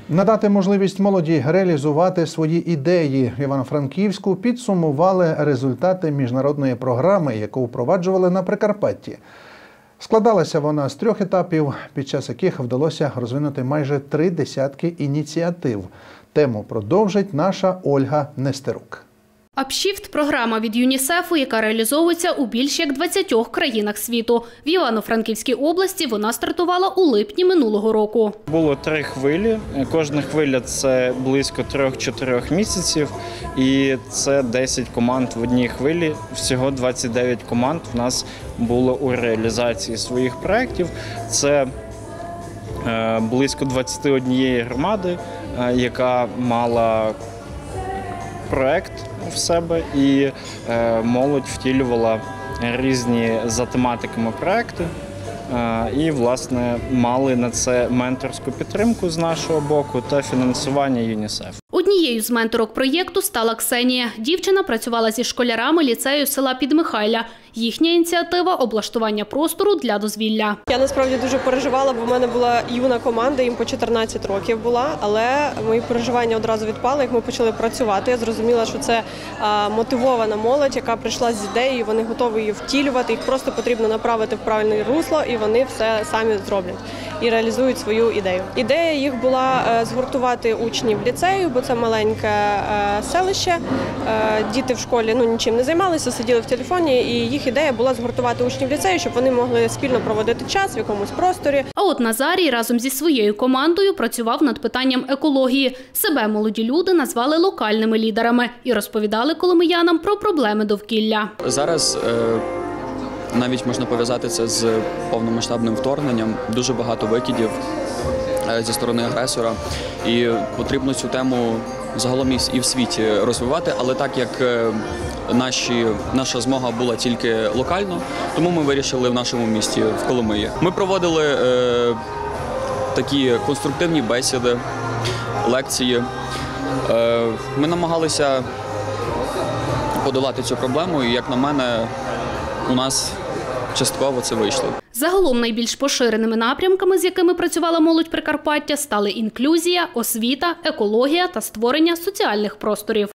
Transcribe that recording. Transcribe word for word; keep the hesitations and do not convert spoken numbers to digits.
Надати можливість молоді реалізувати свої ідеї. В Івано-Франківську підсумували результати міжнародної програми, яку впроваджували на Прикарпатті. Складалася вона з трьох етапів, під час яких вдалося розвинути майже три десятки ініціатив. Тему продовжить наша Ольга Нестерук. Апшіфт – програма від ЮНІСЕФу, яка реалізовується у більш як двадцятьох країнах світу. В Івано-Франківській області вона стартувала у липні минулого року. Було три хвилі. Кожна хвиля – це близько трьох-чотирьох місяців. І це десять команд в одній хвилі. Всього двадцять дев'ять команд в нас було у реалізації своїх проєктів. Це близько двадцять однієї громади, яка мала проєкт в себе, і е, молодь втілювала різні за тематиками проєкти е, і, власне, мали на це менторську підтримку з нашого боку та фінансування ЮНІСЕФ. Однією з менторок проєкту стала Ксенія. Дівчина працювала зі школярами ліцею села Підмихайля. Їхня ініціатива – облаштування простору для дозвілля. Я насправді дуже переживала, бо в мене була юна команда, їм по чотирнадцять років була, але мої переживання одразу відпали, як ми почали працювати. Я зрозуміла, що це мотивована молодь, яка прийшла з ідеєю, вони готові її втілювати, їх просто потрібно направити в правильне русло, і вони все самі зроблять і реалізують свою ідею. Ідея їх була згуртувати учнів ліцею, бо це маленьке селище. Діти в школі ну, нічим не займалися, сиділи в телефоні, і їх ідея була згуртувати учнів ліцею, щоб вони могли спільно проводити час в якомусь просторі. А от Назарій разом зі своєю командою працював над питанням екології. Себе молоді люди назвали локальними лідерами і розповідали коломиянам про проблеми довкілля. Зараз е навіть можна пов'язати це з повномасштабним вторгненням. Дуже багато викидів зі сторони агресора. І потрібно цю тему загалом і в світі розвивати. Але так як наші, наша змога була тільки локально, тому ми вирішили в нашому місті, в Коломиї. Ми проводили е, такі конструктивні бесіди, лекції. Е, ми намагалися подолати цю проблему, і, як на мене, у нас частково це вийшло. Загалом найбільш поширеними напрямками, з якими працювала молодь Прикарпаття, стали інклюзія, освіта, екологія та створення соціальних просторів.